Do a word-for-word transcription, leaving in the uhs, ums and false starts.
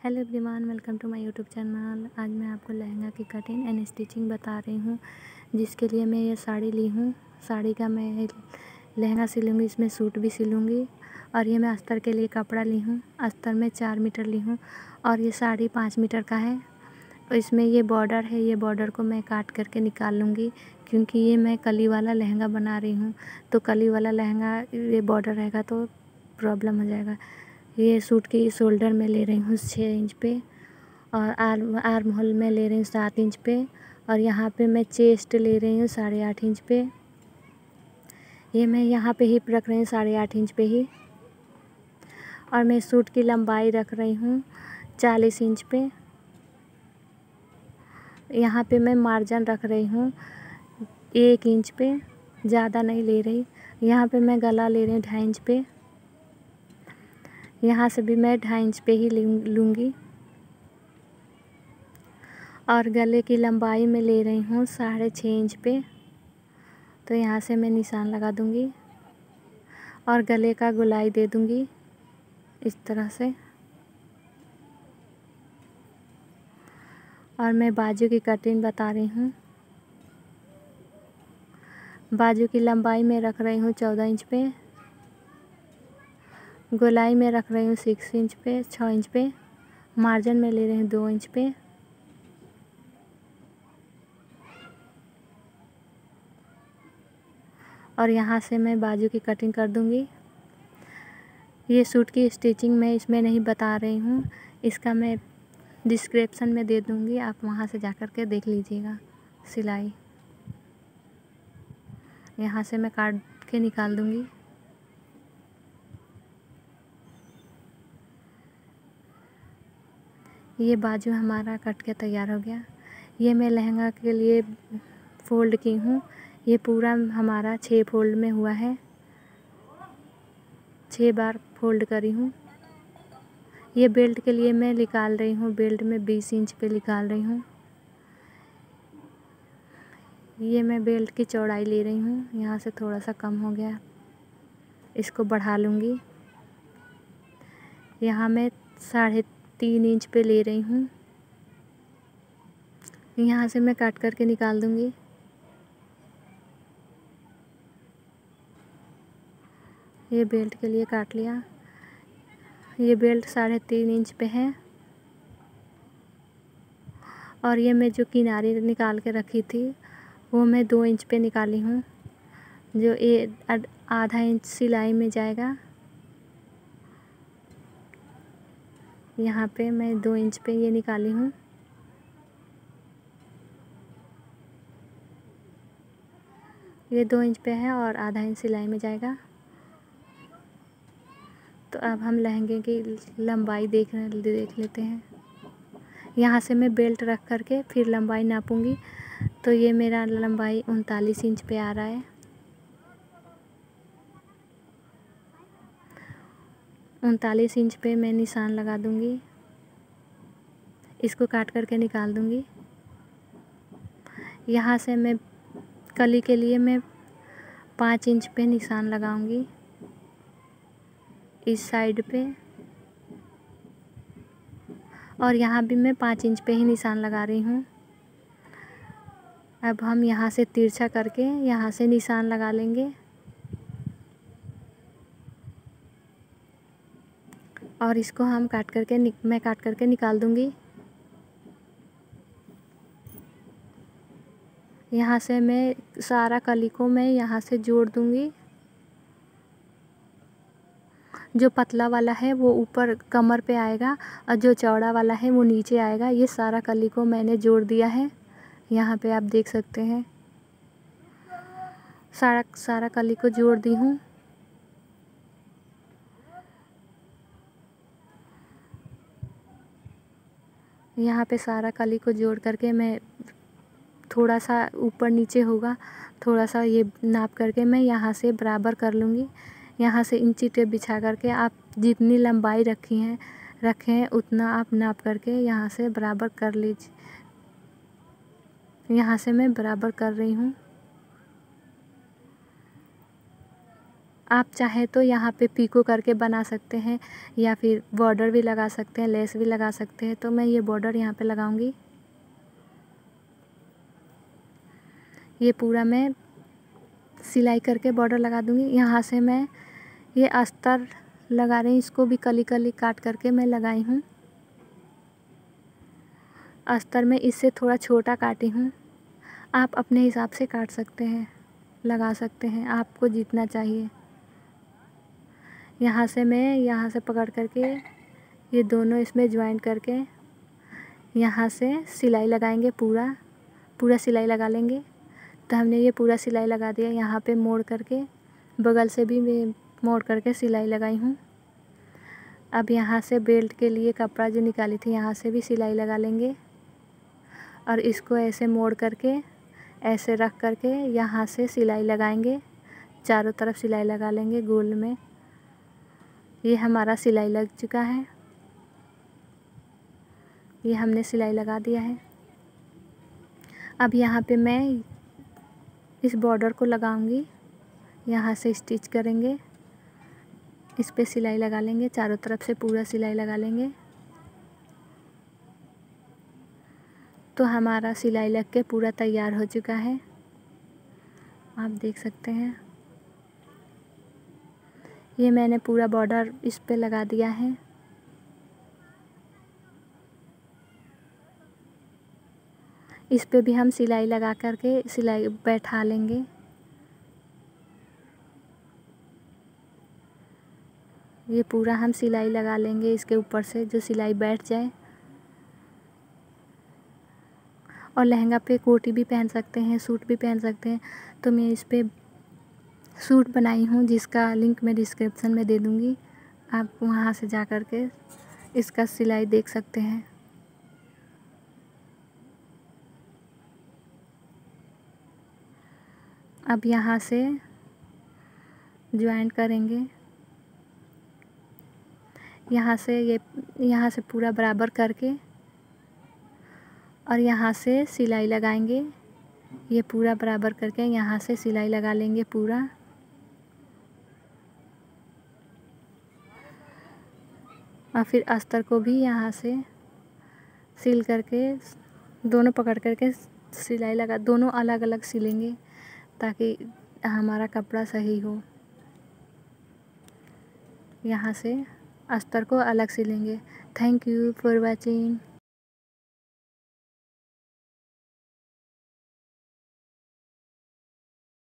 Hello everyone, welcome to my YouTube channel. आज मैं आपको लहंगा की कटिंग एंड स्टिचिंग बता रही हूँ, जिसके लिए मैं ये साड़ी ली हूँ। साड़ी का मैं लहंगा सिलूँगी, इसमें सूट भी सिलूँगी। और ये मैं अस्तर के लिए कपड़ा ली हूँ। अस्तर में चार मीटर ली हूँ और ये साड़ी पाँच मीटर का है। और इसमें ये बॉर्डर है, ये बॉर्डर को मैं काट करके निकाल लूँगी, क्योंकि ये मैं कली वाला लहंगा बना रही हूँ। तो कली वाला लहंगा ये बॉर्डर रहेगा तो प्रॉब्लम हो जाएगा। ये सूट की शोल्डर में ले रही हूँ छः इंच पे, और आर्म आर्म होल में ले रही हूँ सात इंच पे, और यहाँ पे मैं चेस्ट ले रही हूँ साढ़े आठ इंच पे। ये मैं यहाँ पे हिप रख रही हूँ साढ़े आठ इंच पे ही। और मैं सूट की लंबाई रख रही हूँ चालीस इंच पे। यहाँ पे मैं मार्जिन रख रही हूँ एक इंच पे, ज़्यादा नहीं ले रही। यहाँ पे मैं गला ले रही हूँ ढाई इंच पे। यहाँ से भी मैं ढाई इंच पे ही लूँगी। और गले की लंबाई में ले रही हूँ साढ़े छः इंच पे। तो यहाँ से मैं निशान लगा दूँगी और गले का गोलाई दे दूँगी इस तरह से। और मैं बाजू की कटिंग बता रही हूँ। बाजू की लंबाई में रख रही हूँ चौदह इंच पे, गोलाई में रख रही हूँ सिक्स इंच पे छः इंच पे, मार्जिन में ले रही हूँ दो इंच पे। और यहाँ से मैं बाजू की कटिंग कर दूँगी। ये सूट की स्टिचिंग मैं इसमें नहीं बता रही हूँ, इसका मैं डिस्क्रिप्शन में दे दूँगी, आप वहाँ से जा कर के देख लीजिएगा सिलाई। यहाँ से मैं काट के निकाल दूँगी। ये बाजू हमारा कट के तैयार हो गया। ये मैं लहंगा के लिए फ़ोल्ड की हूँ। ये पूरा हमारा छः फोल्ड में हुआ है, छः बार फोल्ड करी हूँ। ये बेल्ट के लिए मैं निकाल रही हूँ, बेल्ट में बीस इंच पे निकाल रही हूँ। ये मैं बेल्ट की चौड़ाई ले रही हूँ, यहाँ से थोड़ा सा कम हो गया, इसको बढ़ा लूँगी। यहाँ मैं साढ़े तीन इंच पे ले रही हूँ। यहाँ से मैं काट करके निकाल दूँगी। ये बेल्ट के लिए काट लिया। ये बेल्ट साढ़े तीन इंच पे है। और ये मैं जो किनारे निकाल के रखी थी वो मैं दो इंच पे निकाली हूँ, जो ये आधा इंच सिलाई में जाएगा। यहाँ पे मैं दो इंच पे ये निकाली हूँ। ये दो इंच पे है और आधा इंच सिलाई में जाएगा। तो अब हम लहंगे की लंबाई देख देख लेते हैं। यहाँ से मैं बेल्ट रख करके फिर लंबाई नापूंगी। तो ये मेरा लंबाई उनतालीस इंच पे आ रहा है। उनतालीस इंच पे मैं निशान लगा दूंगी, इसको काट करके निकाल दूंगी। यहाँ से मैं कली के लिए मैं पाँच इंच पे निशान लगाऊंगी इस साइड पे, और यहाँ भी मैं पाँच इंच पे ही निशान लगा रही हूँ। अब हम यहाँ से तिरछा करके यहाँ से निशान लगा लेंगे और इसको हम काट करके मैं काट करके निकाल दूँगी। यहाँ से मैं सारा कली को मैं यहाँ से जोड़ दूँगी। जो पतला वाला है वो ऊपर कमर पे आएगा और जो चौड़ा वाला है वो नीचे आएगा। ये सारा कली को मैंने जोड़ दिया है, यहाँ पे आप देख सकते हैं। सारा सारा कली को जोड़ दी हूँ। यहाँ पे सारा कली को जोड़ करके मैं थोड़ा सा ऊपर नीचे होगा, थोड़ा सा ये नाप करके मैं यहाँ से बराबर कर लूँगी। यहाँ से इंची टेप बिछा करके आप जितनी लंबाई रखी हैं रखें हैं उतना आप नाप करके यहाँ से बराबर कर लीजिए। यहाँ से मैं बराबर कर रही हूँ। आप चाहे तो यहाँ पे पीको करके बना सकते हैं या फिर बॉर्डर भी लगा सकते हैं, लेस भी लगा सकते हैं। तो मैं ये बॉर्डर यहाँ पे लगाऊंगी। ये पूरा मैं सिलाई करके बॉर्डर लगा दूंगी। यहाँ से मैं ये अस्तर लगा रही हूँ, इसको भी कली कली काट करके मैं लगाई हूँ। अस्तर में इससे थोड़ा छोटा काटी हूँ। आप अपने हिसाब से काट सकते हैं, लगा सकते हैं, आपको जितना चाहिए। यहाँ से मैं यहाँ से पकड़ करके ये दोनों इसमें ज्वाइन करके यहाँ से सिलाई लगाएंगे। पूरा पूरा सिलाई लगा लेंगे। तो हमने ये पूरा सिलाई लगा दिया। यहाँ पे मोड़ करके बगल से भी मैं मोड़ करके सिलाई लगाई हूँ। अब यहाँ से बेल्ट के लिए कपड़ा जो निकाली थी यहाँ से भी सिलाई लगा लेंगे और इसको ऐसे मोड़ करके ऐसे रख करके यहाँ से सिलाई लगाएंगे। चारों तरफ सिलाई लगा लेंगे गोल में। ये हमारा सिलाई लग चुका है। ये हमने सिलाई लगा दिया है। अब यहाँ पे मैं इस बॉर्डर को लगाऊंगी। यहाँ से स्टिच करेंगे, इस पे सिलाई लगा लेंगे, चारों तरफ से पूरा सिलाई लगा लेंगे। तो हमारा सिलाई लग के पूरा तैयार हो चुका है, आप देख सकते हैं। ये मैंने पूरा बॉर्डर इस पे लगा दिया है। इस पे भी हम सिलाई लगा करके सिलाई बैठा लेंगे। ये पूरा हम सिलाई लगा लेंगे इसके ऊपर से, जो सिलाई बैठ जाए। और लहंगा पे कोटी भी पहन सकते हैं, सूट भी पहन सकते हैं। तो मैं इस पे सूट बनाई हूँ जिसका लिंक मैं डिस्क्रिप्शन में दे दूँगी। आप वहाँ से जा कर के इसका सिलाई देख सकते हैं। अब यहाँ से ज्वाइन करेंगे। यहाँ से ये यहाँ से पूरा बराबर करके और यहाँ से सिलाई लगाएंगे। ये पूरा बराबर करके यहाँ से सिलाई लगा लेंगे पूरा। और फिर अस्तर को भी यहाँ से सिल करके दोनों पकड़ करके सिलाई लगा, दोनों अलग अलग सिलेंगे ताकि हमारा कपड़ा सही हो। यहाँ से अस्तर को अलग सिलेंगे। Thank you for watching.